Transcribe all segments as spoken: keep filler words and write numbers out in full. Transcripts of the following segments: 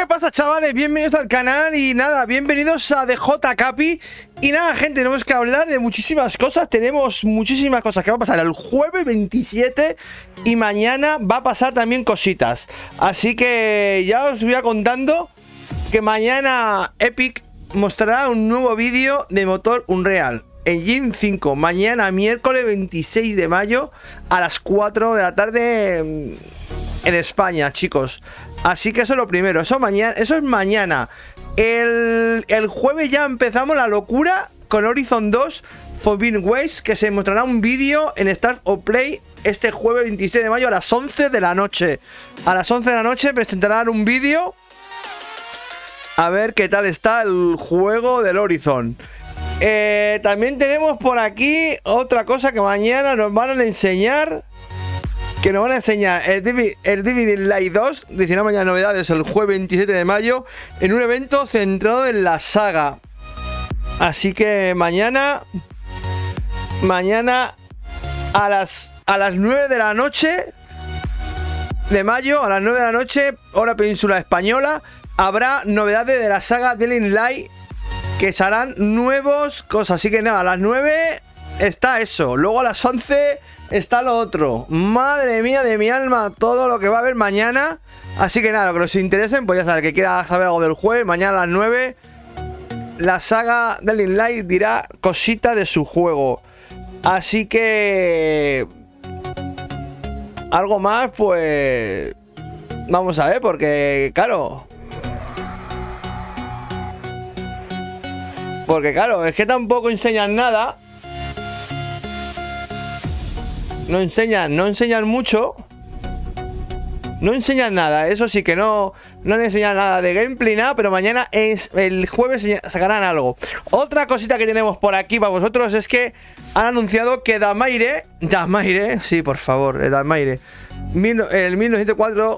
¿Qué pasa, chavales? Bienvenidos al canal y nada, bienvenidos a D J Capi. Y nada, gente, tenemos que hablar de muchísimas cosas. Tenemos muchísimas cosas que va a pasar el jueves veintisiete y mañana va a pasar también cositas. Así que ya os voy a contando que mañana Epic mostrará un nuevo vídeo de motor Unreal Engine cinco, mañana miércoles veintiséis de mayo a las cuatro de la tarde en España, chicos. Así que eso es lo primero, eso, mañana, eso es mañana. El, el jueves ya empezamos la locura con Horizon dos Forbidden West, que se mostrará un vídeo en Start of Play este jueves veintiséis de mayo a las once de la noche. A las once de la noche presentarán un vídeo a ver qué tal está el juego del Horizon. Eh, también tenemos por aquí otra cosa que mañana nos van a enseñar. Que nos van a enseñar el Dividing Light dos. Dice mañana novedades el jueves veintisiete de mayo en un evento centrado en la saga. Así que mañana Mañana a las, a las nueve de la noche de mayo, a las nueve de la noche, hora península española, habrá novedades de la saga Dividing Light, que serán nuevos cosas. Así que nada, a las nueve está eso. Luego a las once está lo otro. Madre mía de mi alma, todo lo que va a haber mañana. Así que nada, lo que os interesen, pues ya sabes, que quiera saber algo del jueves, mañana a las nueve la saga Dying Light dirá cosita de su juego. Así que algo más, pues vamos a ver, porque claro Porque claro, es que tampoco enseñan nada. No enseñan, no enseñan mucho. No enseñan nada, eso sí que no, no han enseñado nada de gameplay, nada, pero mañana es el jueves sacarán algo. Otra cosita que tenemos por aquí para vosotros es que han anunciado que Damaire, Damaire, sí, por favor, Damaire, el mil novecientos cuatro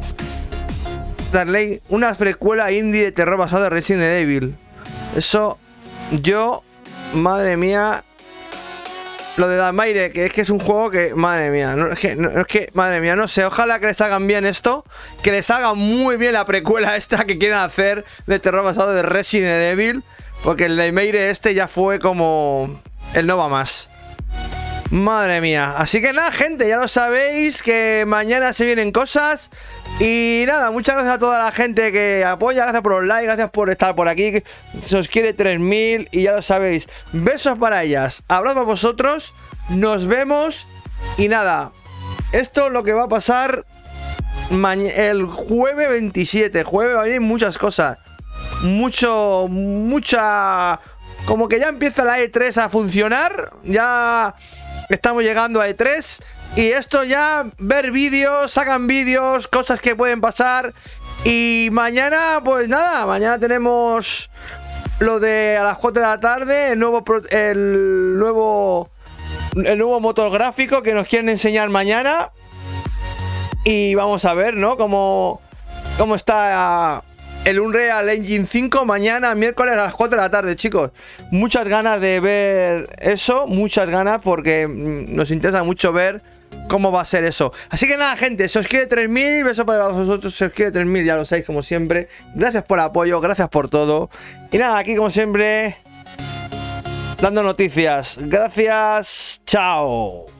Starlight, una precuela indie de terror basado en Resident Evil. Eso, yo, madre mía. Lo de Damaire, que es que es un juego que, madre mía, no, es que, no, es que, madre mía, no sé, ojalá que les hagan bien esto, que les hagan muy bien la precuela esta que quieren hacer de terror basado de Resident Evil, porque el Damaire este ya fue como el no va más. Madre mía, así que nada, gente, ya lo sabéis que mañana se vienen cosas. Y nada, muchas gracias a toda la gente que apoya, gracias por los likes, gracias por estar por aquí, que se os quiere tres mil y ya lo sabéis. Besos para ellas, abrazos a vosotros, nos vemos y nada, esto es lo que va a pasar el jueves veintisiete, jueves va a venir muchas cosas, mucho, mucha, como que ya empieza la E tres a funcionar, ya estamos llegando a E tres. Y esto ya, ver vídeos, sacan vídeos, cosas que pueden pasar. Y mañana, pues nada, mañana tenemos lo de a las cuatro de la tarde, el nuevo, el nuevo, el nuevo motor gráfico que nos quieren enseñar mañana. Y vamos a ver, ¿no? Cómo, cómo está el Unreal Engine cinco mañana, miércoles a las cuatro de la tarde, chicos. Muchas ganas de ver eso, muchas ganas porque nos interesa mucho ver cómo va a ser eso. Así que nada, gente, se os quiere tres mil, besos para vosotros, se os quiere tres mil, ya lo sabéis como siempre. Gracias por el apoyo, gracias por todo. Y nada, aquí como siempre, dando noticias. Gracias, chao.